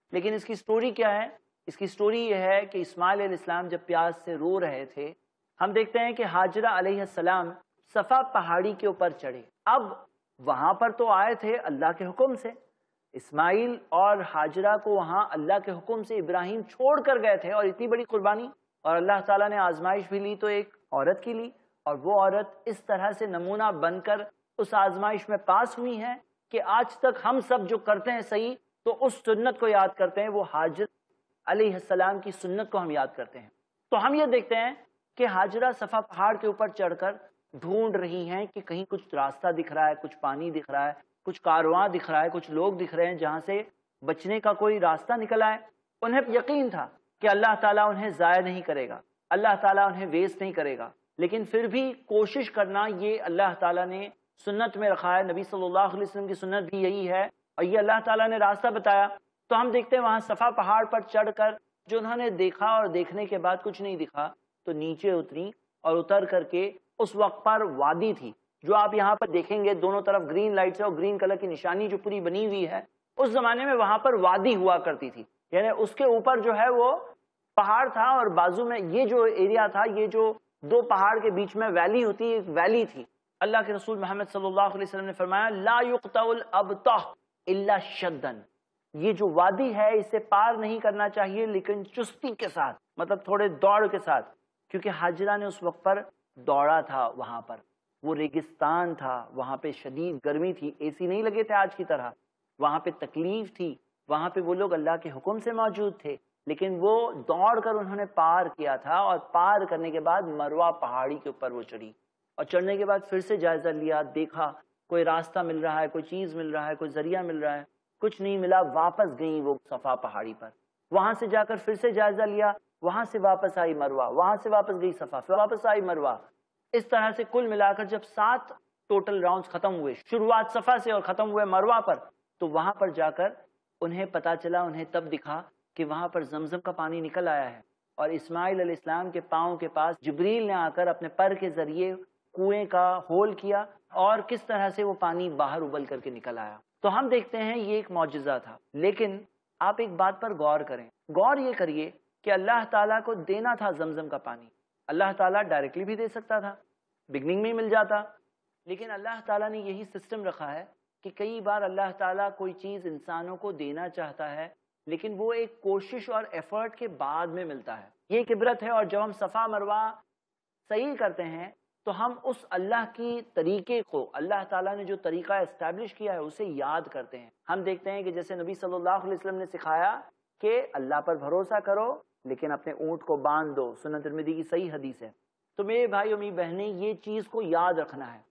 لیکن اس کی سٹوری کیا ہے؟ اس کی سٹوری یہ ہے کہ اسماعیل علیہ السلام جب پیاس سے رو رہے تھے، ہم دیکھتے ہیں کہ ہاجرہ علیہ السلام صفا پہاڑی کے اوپر چڑھے۔ اب وہاں پر تو آئے تھے اللہ کے حکم سے، اسماعیل اور ہاجرہ کو وہاں اللہ کے حکم سے ابراہیم چھوڑ کر گئے تھے، اور اتنی بڑی قربانی، اور اللہ تعالیٰ نے آزمائش بھی لی تو ایک عورت کی لی، اور وہ عورت اس طرح سے نمونہ بن کر اس آزمائش میں پاس ہوئی ہے کہ آج تک ہم سب جو کرتے ہیں صحیح تو اس سنت کو یاد کرتے ہیں، وہ ہاجر علیہ السلام کی سنت کو ہم یاد کرتے ہیں۔ تو ہم یہ دیکھتے ہیں کہ ہاجرہ صفا پہاڑ کے اوپر چڑھ کر ڈھونڈ رہی ہیں کہ کہیں کچھ راستہ دکھ رہا ہے، کچھ پانی دکھ رہا ہے، کچھ کارواں دکھ رہا ہے، کچھ لوگ دکھ رہے ہیں جہاں سے بچنے کا کوئی راستہ نکل آئے۔ انہیں یقین تھا کہ اللہ تعالیٰ انہیں ضائع نہیں کرے گا، اللہ تعالیٰ انہیں ویسٹ نہیں کرے گا، لیکن پھر بھی کوشش کرنا یہ اللہ تعالیٰ نے سنت میں رکھا ہے، نبی صلی اللہ علیہ وسلم کی سنت بھی یہی ہے، اور یہ اللہ تعالیٰ نے راستہ بتایا۔ تو ہم دیکھتے ہیں وہاں صفا پہاڑ پر چڑھ کر جو انہوں نے دیکھا، اور دیکھنے کے بعد کچھ نہیں دکھا تو نیچے اتری، اور اتر کر کے اس وقت پر وادی تھی جو آپ یہاں پر دیکھیں گے، دونوں طرف گرین لائٹس اور گرین کلر کی نشانی جو پوری بنی ہوئی ہے، اس زمانے میں وہاں پر وادی ہوا کرتی تھی، یعنی اس کے اوپر جو ہے وہ پہاڑ تھا، اور بازو میں یہ جو ایریا تھا، یہ جو دو پہاڑ کے بیچ میں ویلی ہوتی ہے، ایک ویلی تھی۔ اللہ کے رسول محمد صلی اللہ علیہ وسلم نے فرمایا لا یقطع الابطح الا شدن، یہ جو وادی ہے اسے پار نہیں کرنا چاہیے لیکن چستی کے ساتھ، مطلب تھوڑے دوڑ کے ساتھ، کیونکہ ہاجرہ نے اس وقت پر دوڑا تھا، وہاں پر وہ ریگستان تھا، وہاں پہ شدید گرمی تھی، اے سی نہیں لگے تھے آج کی طرح، وہاں پہ تکلیف تھی، وہاں پہ وہ لوگ اللہ کے حکم سے موجود تھے، لیکن وہ دوڑ کر انہوں نے پار کیا تھا، اور پار کرنے کے بعد مروہ پہاڑی کے اوپر وہ چڑھی، اور چڑھنے کے بعد پھر سے جائزہ لیا، دیکھا کوئی راستہ مل رہا ہے، کوئی چیز مل رہا ہے، کوئی ذریعہ مل رہا ہے، کچھ نہیں ملا، واپس گئیں وہ صفا پہاڑی پر، وہاں سے جا کر پھر سے جائزہ لیا، وہاں سے واپس آئی مروہ، وہاں سے واپس گئی صفا، پھر واپس آئی مروہ، اس طرح سے کل ملا کر جب 7 ٹوٹل راؤنڈز ختم ہوئے، شروعات صفا سے اور ختم ہوئے مروہ پر، تو وہاں پر جا کر انہیں پتا چلا، انہیں تب دکھا کہ وہاں پر زمزم کا پانی نکل آیا ہے، اور اسماعیل علیہ السلام کے پاؤں کے پاس جبریل نے آ کر اپنے پر کے ذریعے کنویں کا ہول کیا، اور کس طرح سے وہ پانی باہر ابل کر کے نکل آیا۔ تو ہم دیکھتے ہیں یہ ایک معجزہ تھا، لیکن آپ ایک بات پر غور کریں، غور یہ کریے کہ اللہ تعالیٰ کو دینا تھا زمزم کا پانی، اللہ تعالیٰ ڈائریکٹلی بھی دے سکتا تھا، بگننگ میں ہی مل جاتا، لیکن اللہ تعالیٰ نے یہی سسٹم رکھا ہے کہ کئی بار اللہ تعالیٰ کوئی چیز انسانوں کو دینا چاہتا ہے، لیکن وہ ایک کوشش اور ایفرٹ کے بعد میں ملتا ہے، یہ ایک عبرت ہے۔ اور جب ہم صفا مروہ صحیح کرتے ہیں تو ہم اس اللہ کی طریقے کو، اللہ تعالیٰ نے جو طریقہ اسٹیبلش کیا ہے اسے یاد کرتے ہیں۔ ہم دیکھتے ہیں کہ جیسے نبی صلی اللہ علیہ وسلم نے سکھایا کہ اللہ پر بھروسہ کرو لیکن اپنے اونٹ کو باندھ دو، سنن ترمذی کی صحیح حدیث ہے۔ تو میرے بھائی اور میری بہنیں، یہ چیز کو یاد رکھنا ہے